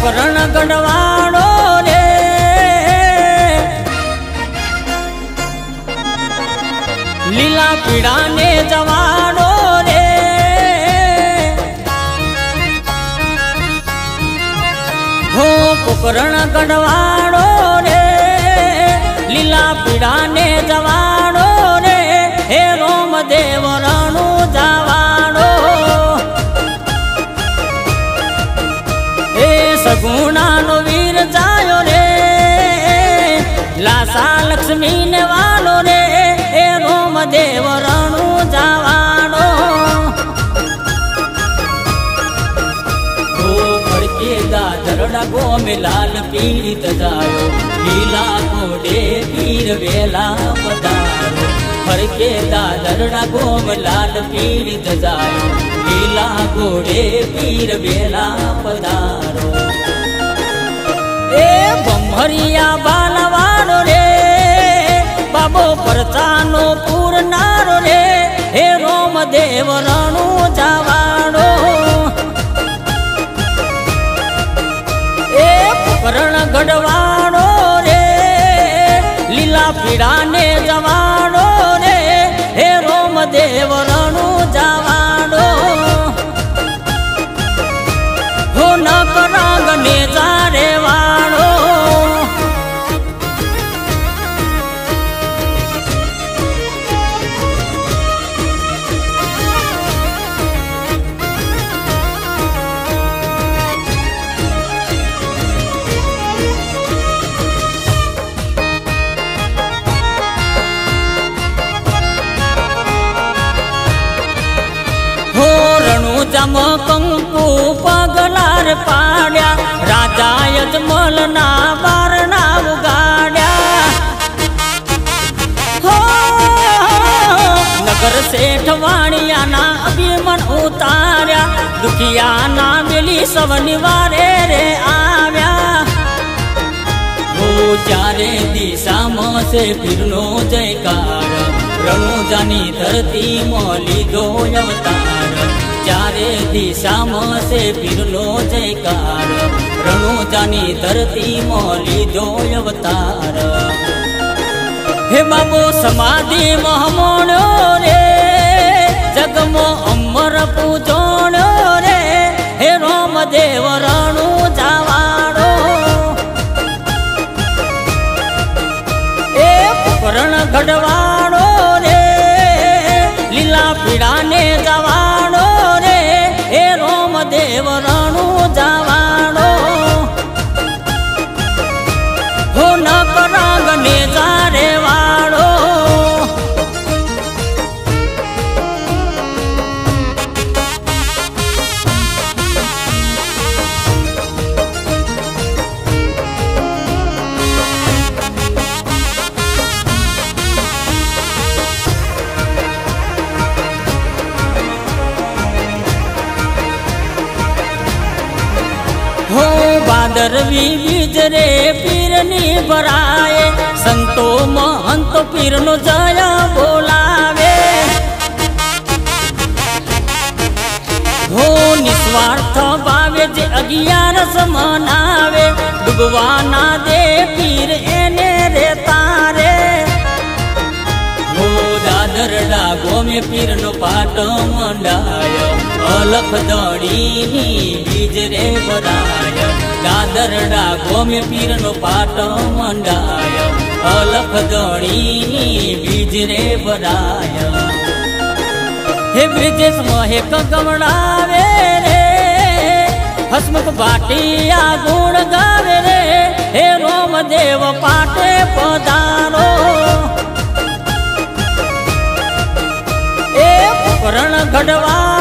पोकरण गढ़वाड़ो रे लीला पीड़ा ने जवाड़ो रे हो पोकरण गढ़वाड़ो रे लीला पीड़ा ने जवाड़ो रे हे रोम देव रणु जवाड़ो हे सगुणा नो वीर जायो रे लासा लक्ष्मी ने वालो रे हे रोम देव रणु जवाड़ो दादरड़ा गो में लाल पीड़ित जायो लीला घोड़े वीर वेला पधारो हर के दादरड़ा गो में लाल पीड़ित जायो लीला घोड़े वीर वेला पधारो ए बम्हरिया बालवारो रे बाबो परचानो पूरनारो रे हे रोम देव रणु जवाड़ो पोकरण गढ़वाड़ो रे लीला पीड़ा ने जवाड़ो रे हे रोम देव रणु जवाड़ो हो न करांग ने जारे वाड़ो जम कंकु पगलार पाड्या राजा यजमल ना बारना उगाड्या हो नगर सेठ वाणिया ना अभिमन उतार्या दुखिया ना मिली सब निवारे रे आव्या हो चारे दिशा में से फिरनो जयकार रणु जानी धरती मोली दो अवतार चारे दिशा में से फिरलो जयकार रणु जानी धरती मोली दो अवतार हे बाबो समाधि महमोणो रे जगमो अमर पूजोणो रे हे रोम देव रणु जवाड़ो ए पोकरण गढ़वाड़ो रे लीला पीड़ा ने जवाड़ो रे हे रोम देव रणु जवाड़ो हो न करांग ने जारे वाड़ो बादरवी बीजरे पीरनी बराए संतो महंत पीरनो जया बोलावे हो निस्वार्थ भावे जे अज्ञानस मनावे डुबवाना दे पीर एने रे तारे हो दादरड़ा गो में पीरनो पाट मंडायो अलख दड़ी बीजरे बराय दादरड़ा गो में पीरनो पाट मंडाय अलख दड़ी बीजरे बराय हे ब्रिजेश मोहे गवड़ावे रे हसमुख बाटिया गुण गावे रे हे रोम देव पाटे पधारो ए पोकरण गढ़वा